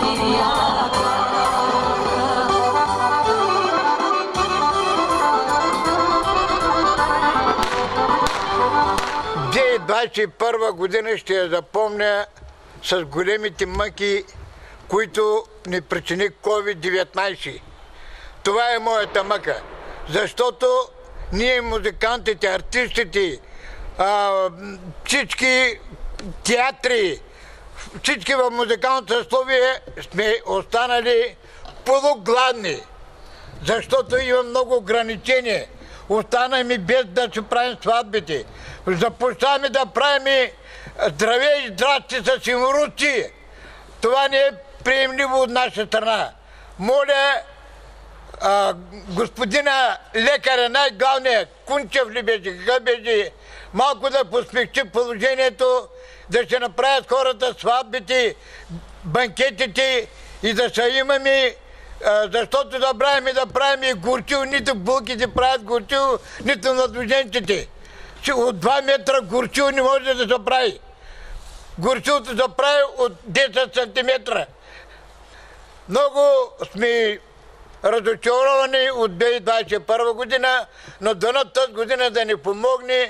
...2021 година ще я запомня с големите мъки, които ни причини COVID-19. Това е моята мъка, защото ние музикантите, артистите, всички театри, всички в музикалното съсловие сме останали полугладни, защото има много ограничения. Останаме без да си правим сватбите. Започваме да правим здраве и здрасти с имруци. Това не е приемливо от наша страна. Моля, господина лекаря, най-главният, Кунчев ли беше, какъв беше, малко да посмекчи положението, да се направят хората сватбите, банкетите и да се имаме, защото забравяме да правим горчил, нито булките правят горчил, нито младоженците. От 2 метра горчил не може да се прави. Горчилото се прави от 10 сантиметра. Много сме разочаровани от 2021 година, но дано тази година да ни помогне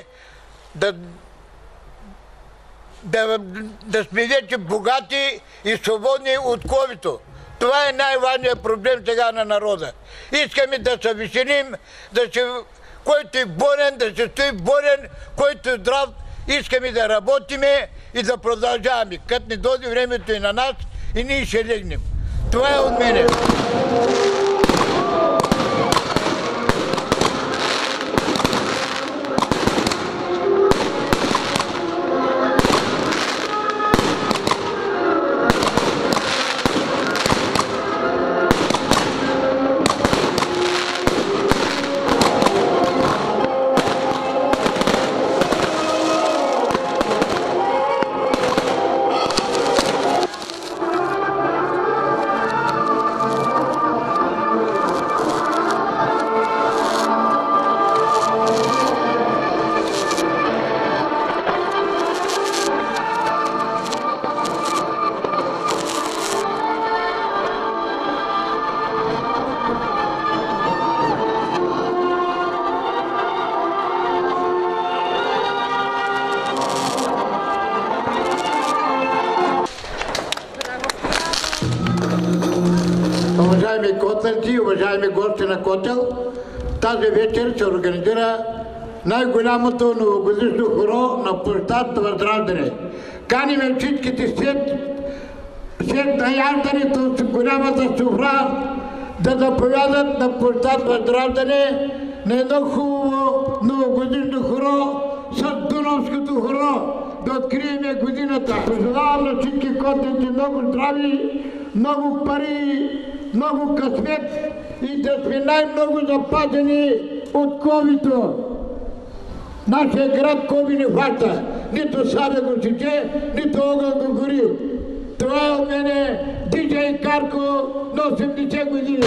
да сме вече богати и свободни от ковид-то. Това е най-важният проблем сега на народа. Искаме да се веселим, който е болен, да се стои болен, който е здрав, искаме да работиме и да продължаваме. Като не дойде времето и на нас, и ние ще легнем. Това е от мене. Уважаеми котелци, уважаеми гости на Котел, тази вечер се организира най-голямото новогодишно хоро на площад Възраждане. Каниме всичките след наяждането от голямата софра да заповядат на площад Възраждане на едно хубаво новогодишно хоро с Дунавското хоро. Да откриеме годината. Пожелавам на всички котелци много здрави, много пари, много късмет и да сме най-много запазени от ковид-то. Нашия град ковид не хваща. Нито саде го сече, нито огън го гори. Това е от мене диджей Карко на 80 години.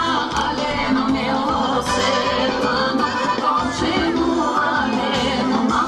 Conchemu aleno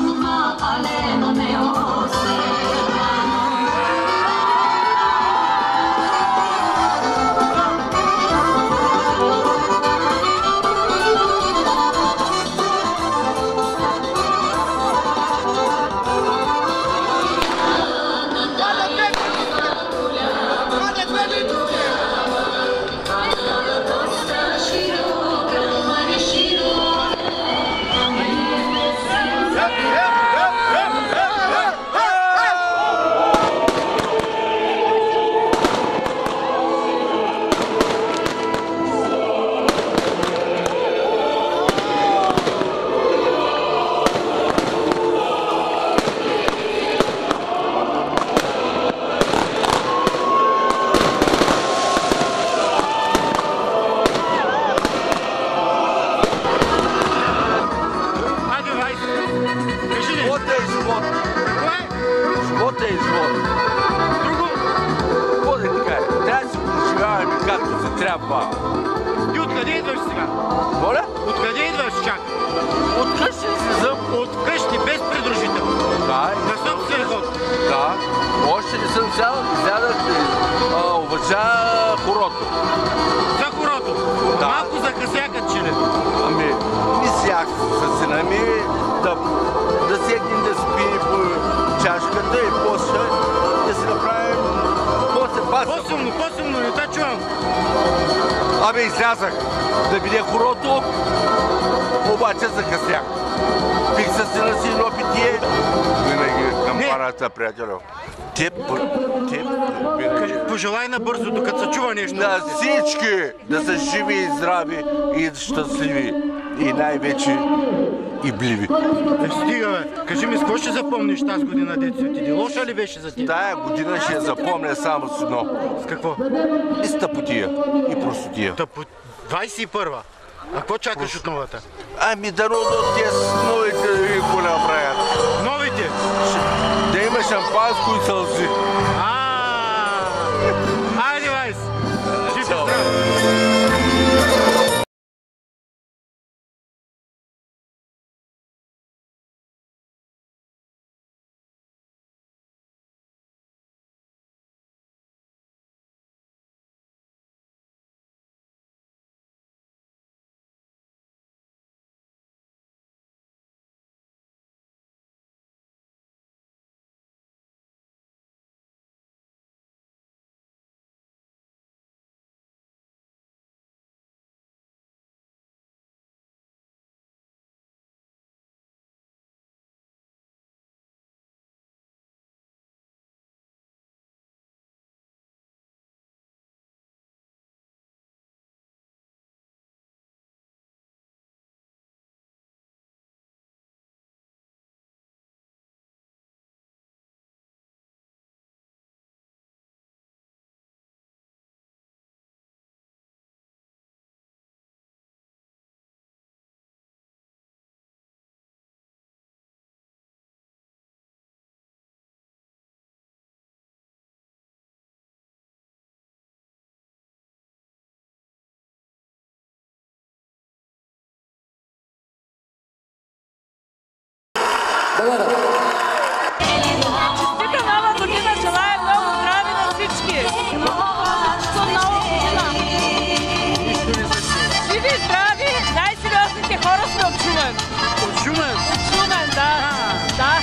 Откъщи излизам. Откъщи, без придружител? Да. На собствен ход? Да. Още не съм сядал, сядах и уважа хорото. За хорото? Да. Малко закъсякат, че ли? Ами, не сях със сина ми да седнем да спи по чашката и после да си направим По-силно, по-силно, не те чувам. Абе, излязах да видя хорото, обаче закъснях. Пих със сина си едно питие. Винаги към парата, приятелю. Теб, винаги. Пожелай набързо, докато се чува нещо. На всички да са живи и здрави и щастливи. И най-вече и бливи. Стига, бе. Кажи ми, с какво ще запомниш тази година, дето си отиде? Лоша ли беше за теб? Тая година ще я запомня само с едно. С какво? И с тъпотия, и простотия. 21-а. А какво чакаш от новата? Ами да родят те с новите и го направят. Новите? Да има шампанско и сълзи. Айде, Вайс! Жив и Чао. здрав! Честита нова година, желая много здраве на всички! Нова година! Живи и здрави, най-сериозните хора сме от Шумен. От Шумен? От Шумен, да. Да.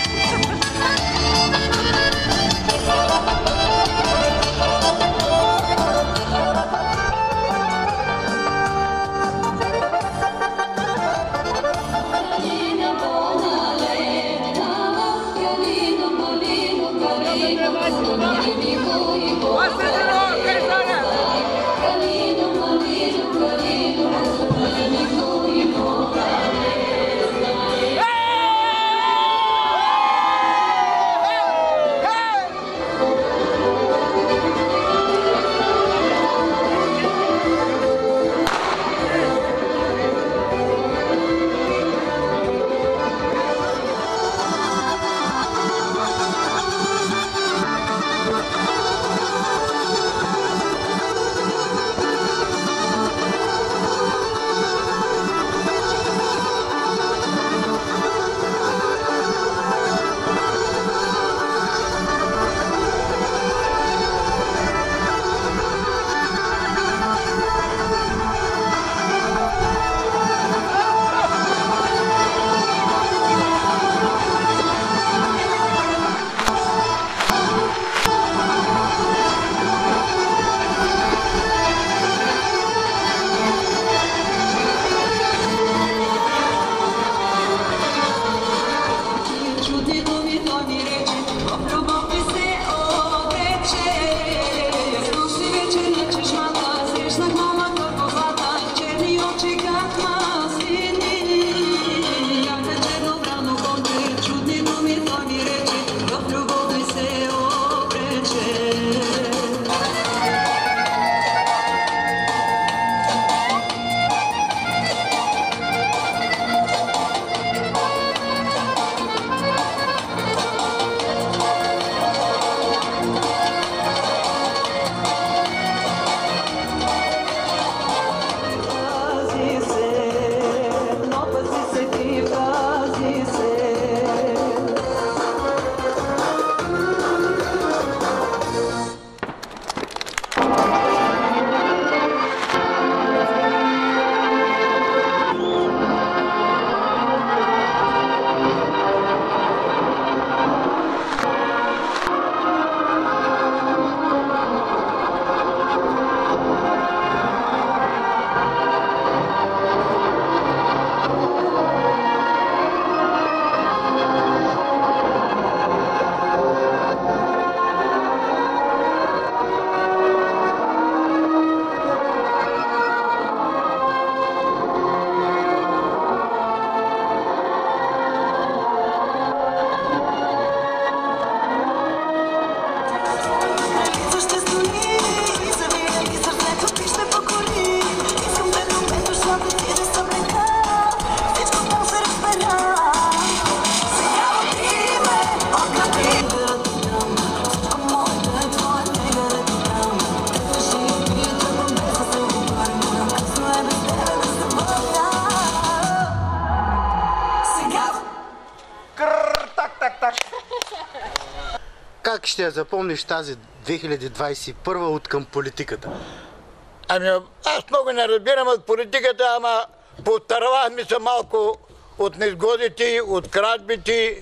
ще я запомниш тази 2021 от към политиката? Ами, аз много не разбирам от политиката, ама потървахме се малко от незгодите, от кражбите.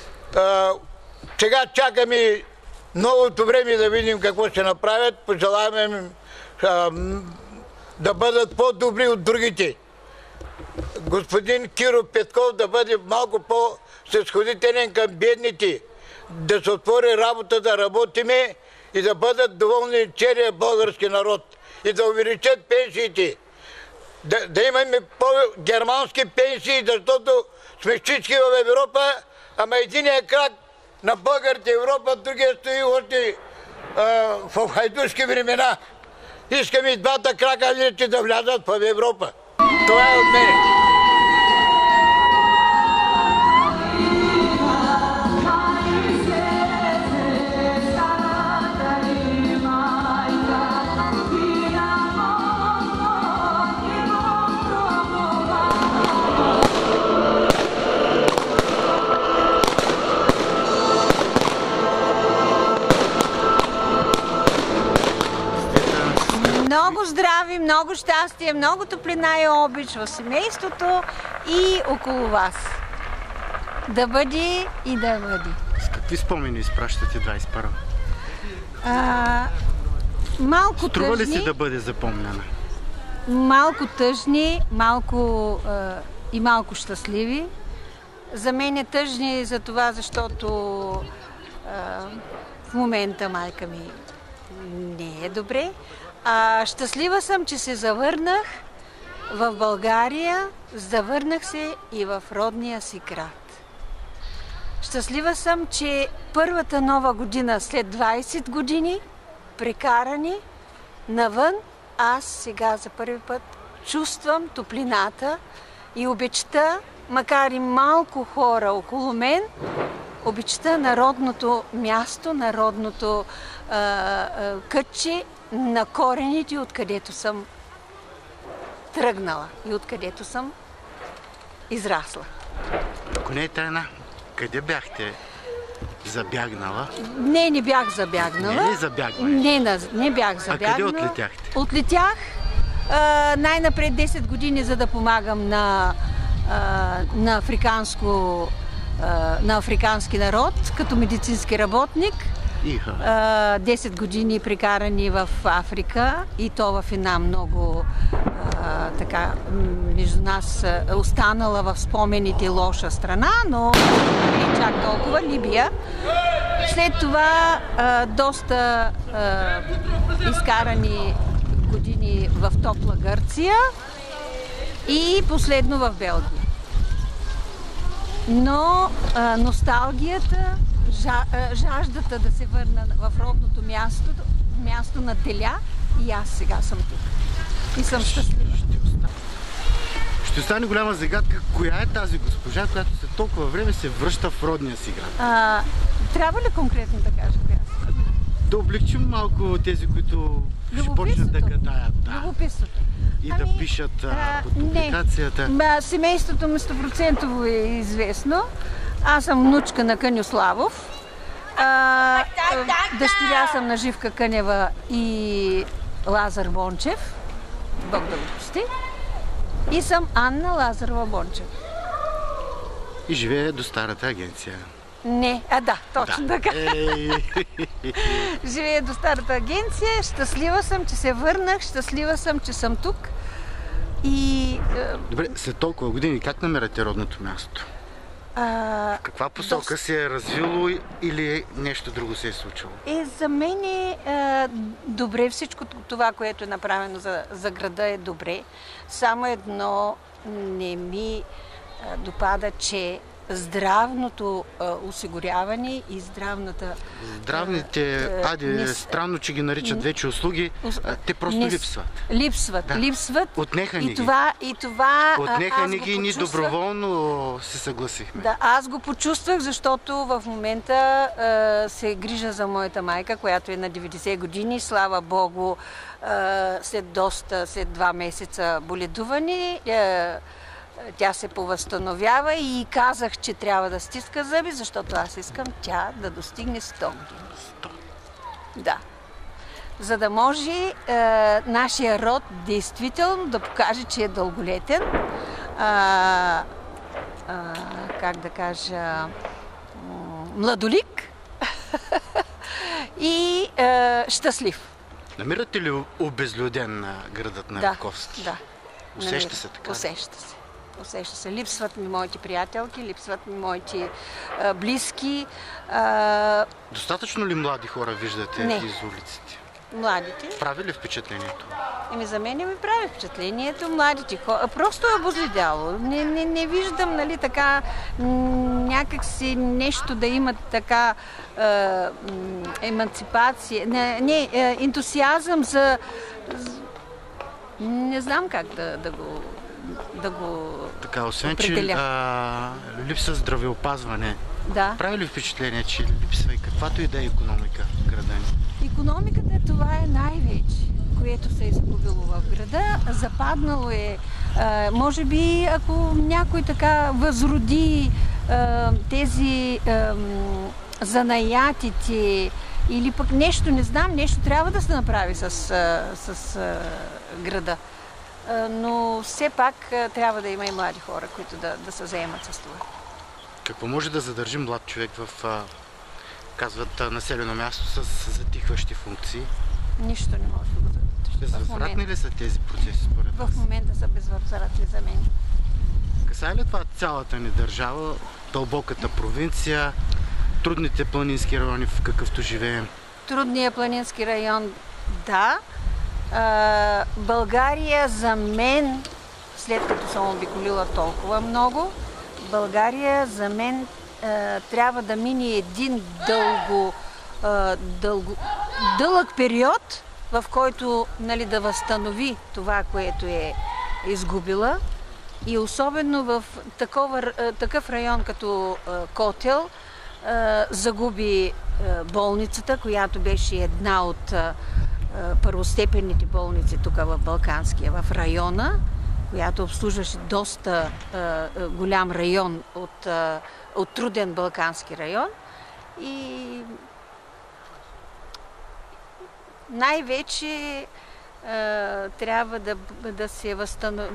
Сега чакаме новото време да видим какво ще направят. Пожелаваме им да бъдат по-добри от другите. Господин Киро Петков да бъде малко по-снисходителен към бедните, да се отвори работа, да работиме и да бъдат доволни целият български народ и да увеличат пенсиите. Да имаме по-германски пенсии, защото сме всички в Европа, ама единият крак на българите Европа, другия стои още в хайдушки времена. Искаме и двата крака да влязат в Европа. Това е от мен. Много здраве, много щастие, много топлина и обич в семейството и около вас. Да бъде и да бъде. С какви спомени изпращате 21-а? Малко Струва ли тъжни. си да бъде запомнена? Малко тъжни, и малко щастливи. За мен е тъжни за това, защото в момента майка ми не е добре. Щастлива съм, че се завърнах в България, завърнах се и в родния си град. Щастлива съм, че първата нова година след 20 години, прекарани навън, аз сега за първи път чувствам топлината и обичта, макар и малко хора около мен, обичта на родното място, на родното кътче, на корените, откъдето съм тръгнала и откъдето съм израсла. Ако не е тайна, къде бяхте забягнала? Не бях забягнала. Не ли забягване? Не бях забягнала. А къде отлетяхте? Отлетях най-напред 10 години, за да помагам на африкански народ, като медицински работник. 10 години прекарани в Африка и то в една много между нас останала в спомените лоша страна, но не чак толкова, Либия. След това доста изкарани години в топла Гърция и последно в Белгия. Но носталгията, жаждата да се върна в родното място на теля, и аз сега съм тук. И съм щастлива. Ще остане голяма загадка, коя е тази госпожа, която след толкова време се връща в родния си град? Трябва ли конкретно да кажа коя? Да облегчим малко тези, които ще почнат да гадаят. Любопитството. И да пишат под публикацията. Семейството ми 100% е известно. Аз съм внучка на Къньо Славов. Дъщеря съм на Живка Кънева и Лазар Бончев. Бог да го прости. И съм Анна Лазарова Бончев. И живее до старата агенция. Не, точно така. Живея до старата агенция. Щастлива съм, че се върнах. Щастлива съм, че съм тук. Добре, след толкова години как намерате родното място? В каква посока се е развило или нещо друго се е случило? За мен е добре, всичко това, което е направено за града е добре. Само едно не ми допада, че здравното осигуряване и здравната... Здравните, странно, че ги наричат вече услуги, те просто липсват. Липсват. Отнеха ни ги. И това отнеха ни ги и ние доброволно се съгласихме. Да, аз го почувствах, защото в момента се грижа за моята майка, която е на 90 години. Слава Богу, след 2 месеца боледуване, тя се повъзстановява и казах, че трябва да стиска зъби, защото аз искам тя да достигне 100 години. 100. Да. За да може нашия род действително да покаже, че е дълголетен, как да кажа, младолик и щастлив. Намирате ли обезлюден градът на Раковски? Да. Усеща се така? Усеща се. Липсват ми моите приятелки, липсват ми моите близки. Достатъчно ли млади хора виждате из улиците? Младите. Прави ли впечатлението? За мен ми прави впечатлението младите хора. Просто е обозледяло. Не виждам, нали, така някакси нещо да имат така еманципация, ентусиазъм за... Не знам как да го така, освен, определя. че липса здравеопазване. Да. Прави ли впечатление, че липсва и каквато и да е икономика в града ни? Икономиката, това е най-вече, което се е загубило в града. Западнало е, може би, ако някой така възроди тези занаятите или пък нещо, не знам, нещо трябва да се направи с града. Но все пак трябва да има и млади хора, които да се заемат с това. Какво може да задържи млад човек в, казват, населено място с затихващи функции? Нищо не може да го задържи. Безвъзвратни ли са тези процеси според вас? В момента са безвъзвратни за мен. Касае ли това цялата ни държава, дълбоката провинция, трудните планински райони, в какъвто живеем? Трудният планински район, да. България за мен, след като съм обиколила толкова много, България за мен трябва да мине един дълъг период, в който, нали, да възстанови това, което е изгубила. И особено в такъв район като Котел загуби болницата, която беше една от първостепенните болници тук в Балканския, в района, която обслужваше доста голям район от труден балкански район. И най-вече трябва да се възстанови,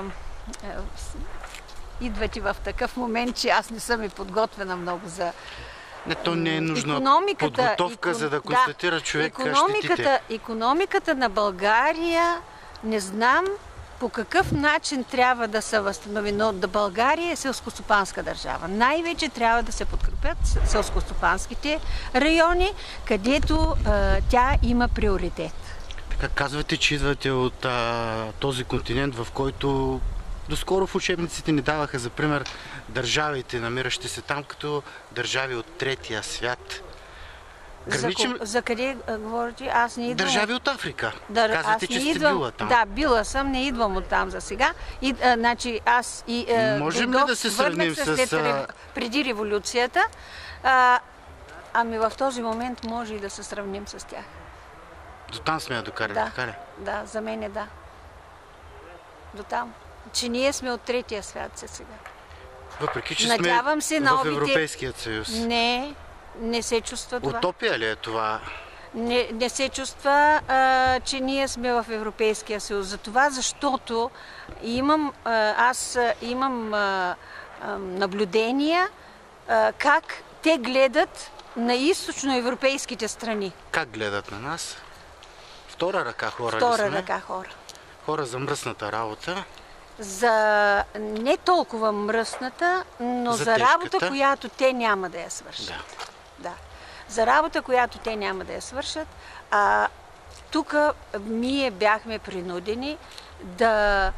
идват и в такъв момент, че аз не съм и подготвена много за... Не, то не е нужна подготовка, за да констатира човек щетите. Икономиката на България, не знам по какъв начин трябва да се възстанови, но да България е селскостопанска държава. Най-вече трябва да се подкрепят селскостопанските райони, където тя има приоритет. Така казвате, че идвате от този континент, в който доскоро в учебниците ни даваха за пример държавите, намиращи се там като държави от третия свят. За къде говорите? Аз не идвам. Държави от Африка. Казвате, че сте била там. Да, била съм, не идвам от там за сега. Значи аз можем ли да се сравним с... преди революцията, ами в този момент може и да се сравним с тях. До там сме я докарали, така ли? Да, за мен е да. До там. Че ние сме от третия свят сега. Въпреки, че сме в Европейския съюз. Не се чувства това. Утопия ли е това? Не се чувства, че ние сме в Европейския съюз. За това, защото аз имам наблюдения как те гледат на източноевропейските страни. Как гледат на нас? Втора ръка хора ли сме? Втора ръка хора. Хора за мръсната работа. За не толкова мръсната, но за работа, която те няма да я свършат. Да. За работа, която те няма да я свършат. Тук ние бяхме принудени да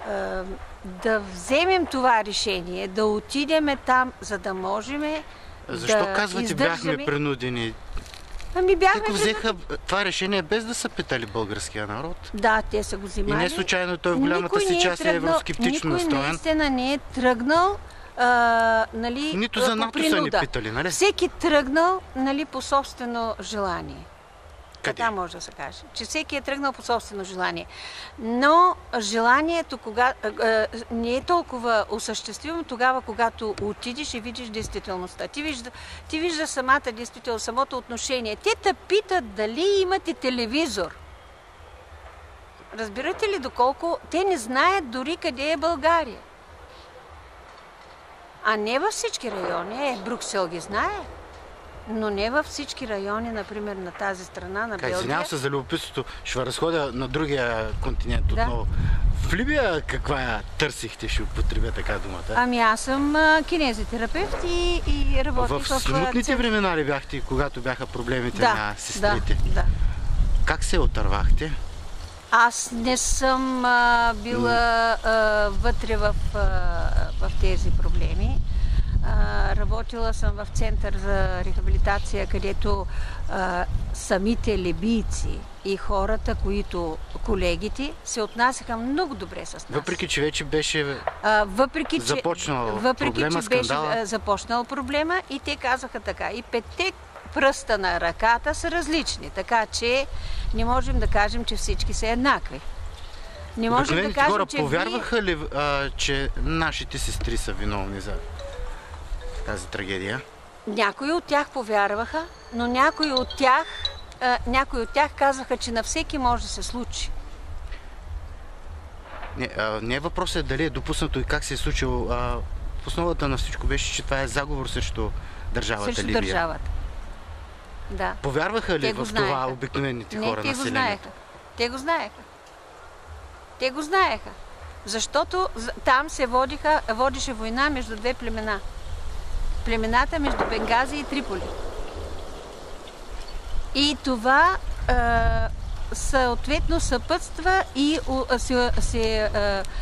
вземем това решение, да отидем там, за да можем Защо казвате бяхме принудени? Те взеха това решение без да са питали българския народ. Да, те са го взимали. И не случайно той в голямата си част е евроскептично настроен. Никой наистина не е тръгнал нито за НАТО са ни питали, нали? Всеки тръгнал по собствено желание. Така може да се каже. Че всеки е тръгнал по собствено желание. Но желанието не е толкова осъществимо тогава, когато отидеш и видиш действителността. Ти виждаш самата действителност, самото отношение. Те те питат дали имате телевизор. Разбирате ли доколко те не знаят дори къде е България? А не във всички райони. Брюксел ги знае. Но не във всички райони, например, на тази страна, на Белгия. Извинявам се за любопитството. Ще разходя на другия континент отново. В Либия каква търсихте, ще употребя така думата? Ами аз съм кинезитерапевт и работих в смутните времена ли бяхте, когато бяха проблемите на сестрите? Да. Как се отървахте? Аз не съм била вътре в тези проблеми. Работила съм в център за рехабилитация, където самите либийци и хората, колегите, се отнасяха много добре с нас. Въпреки, че вече беше започнал проблема и те казаха така. И 5 пръста на ръката са различни, така че не можем да кажем, че всички са еднакви. Не можем да кажем, хора че повярваха ли, че нашите сестри са виновни за тази трагедия? Някои от тях повярваха, но някои от тях казаха, че на всеки може да се случи. Не въпросът дали е допуснато и как се е случило. В основата на всичко беше, че това е заговор срещу държавата Либия. Срещу държавата. Да. Повярваха ли в това обикновените хора, населението? Те го знаеха. Защото там се водеше война между 2 племена. Племената между Бенгази и Триполи. И това съответно съпътства и се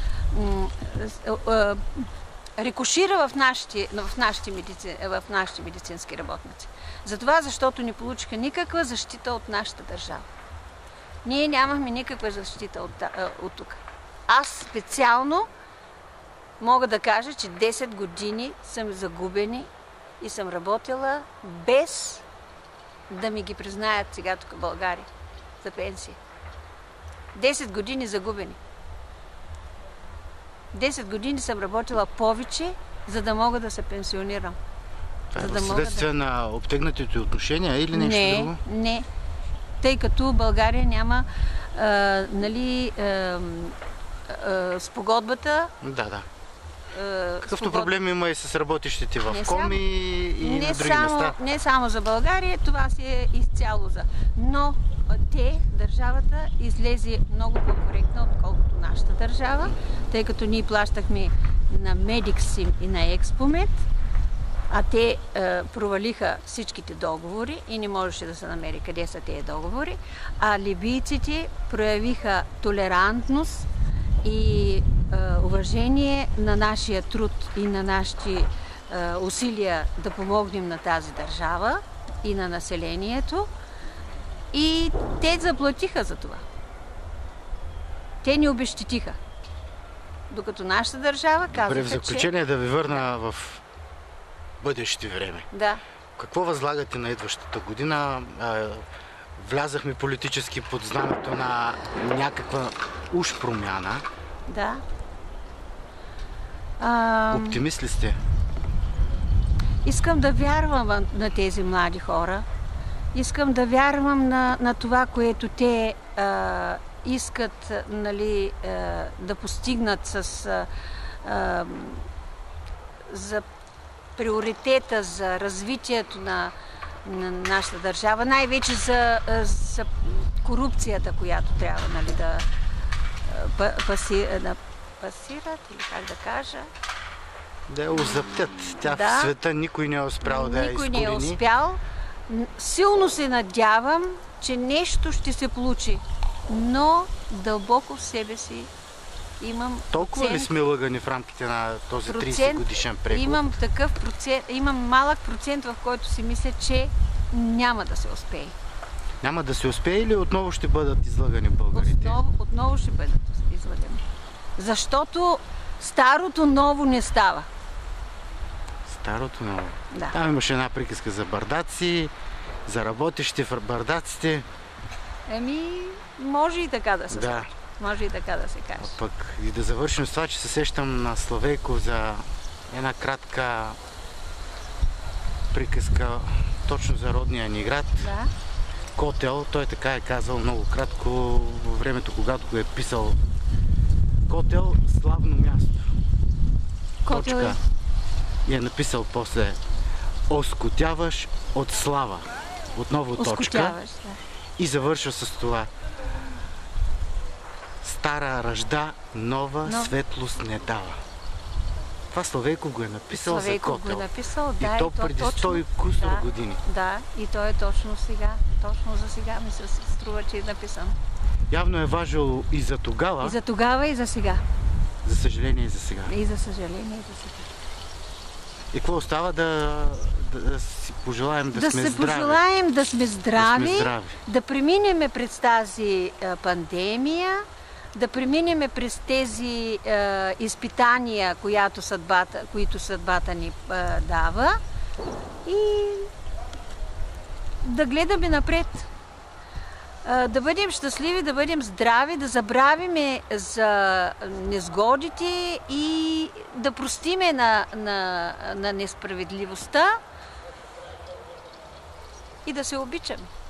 рекошира в нашите медицински работници. Затова, защото не получиха никаква защита от нашата държава. Ние нямахме никаква защита от тук. Аз специално мога да кажа, че 10 години съм загубени и съм работила без да ми ги признаят сега тук в България за пенсия. 10 години загубени. 10 години съм работила повече, за да мога да се пенсионирам. Това е следствие на обтегнатите отношения или нещо друго? Не. Тъй като България няма спогодбата. Да. Какъвто проблем има и с работещите в Коми и на други места. Не само за България, това си е изцяло за. Но държавата излезе много по-коректна, отколкото нашата държава, тъй като ние плащахме на Медиксим и на Експомет, а те провалиха всичките договори и не можеше да се намери къде са тези договори, а либийците проявиха толерантност и уважение на нашия труд и на нашите усилия да помогнем на тази държава и на населението. И те заплатиха за това. Те ни обезщетиха. Докато нашата държава казаха, че... В заключение да ви върна в бъдеще време. Да. Какво възлагате на идващата година? Влязахме политически под знамето на някаква уж промяна. Да. Оптимист ли сте? Искам да вярвам на тези млади хора. Искам да вярвам на това, което те искат да постигнат за приоритета, за развитието на нашата държава, най-вече за корупцията, която трябва да пасират, или как да кажа. Да я озаптят. Тя в света никой не е успял да я изкорени. Никой не е успял. Силно се надявам, че нещо ще се получи, но дълбоко в себе си имам Толкова ли сме лъгани в рамките на този 30 годишен преход? Имам малък процент, в който си мисля, че няма да се успее. Няма да се успее или отново ще бъдат излъгани българите? Отново ще бъдат излъгани. Защото старото ново не става. Старото ново? Да. Там имаше една приказка за бардаци, за работещи в бардаците. Може и така да се Да. каже. Може и така да се каже. Пък и да завършим с това, че се сещам на Славейков за една кратка приказка точно за родния ни град. Да. Котел, той така е казал много кратко във времето, когато го е писал. Котел, славно място. Котел Точка. И е написал после оскотяваш от слава. Отново точка. Оскотяваш, да. И завършва с това. Стара ръжда, нова светлост не дава. Това Славейков го е написал Славейков за Котел. го е написал, И да, то преди точно, 100 и кусор да, години. Да, и то е точно сега. Точно за сега ми се струва, че е написан. Явно е важил и за тогава, И за тогава, и за сега. за съжаление и за сега. И за съжаление, и за сега. И какво остава да си пожелаем да сме се здрави? пожелаем да сме здрави, здрави. да преминем през тази пандемия, да преминем през тези изпитания, които съдбата ни дава, и да гледаме напред. Да бъдем щастливи, да бъдем здрави, да забравиме за незгодите и да простиме на несправедливостта и да се обичаме.